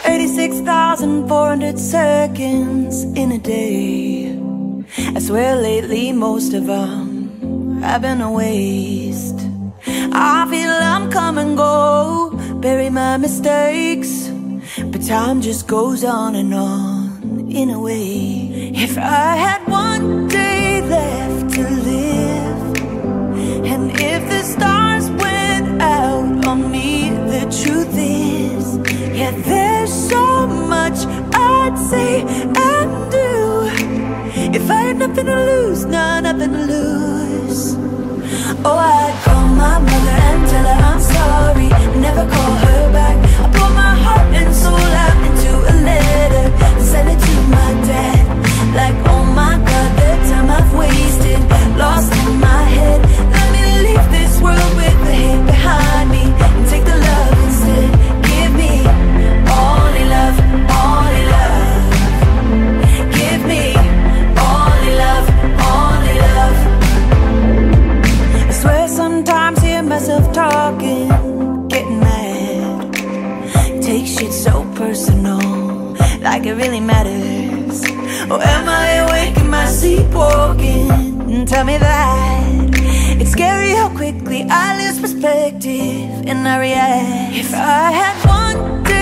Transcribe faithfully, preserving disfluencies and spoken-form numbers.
eighty-six thousand four hundred seconds in a day. I swear lately most of them have been a waste. I feel I'm come and go, bury my mistakes, but time just goes on and on in a way. If I had one day left to live, and if the stars went out on me, the truth is, yeah, there's so much I'd say and do. If I had nothing to lose, nah, nothing to lose. Oh, I'd call my mother and tell her I'm sorry, never call her back. I pour my heart and soul out into a letter, send it to my dad. Like, oh my God, the time I've wasted, lost in my head. Let me leave this world with the hate behind me, and take the love instead. Give me only love, only love. Give me only love, only love. I swear sometimes I hear myself talking, getting mad. Take shit so personal, like it really matters. Or am I awake in my sleep walking? Tell me that. It's scary how quickly I lose perspective and I react. If I had one day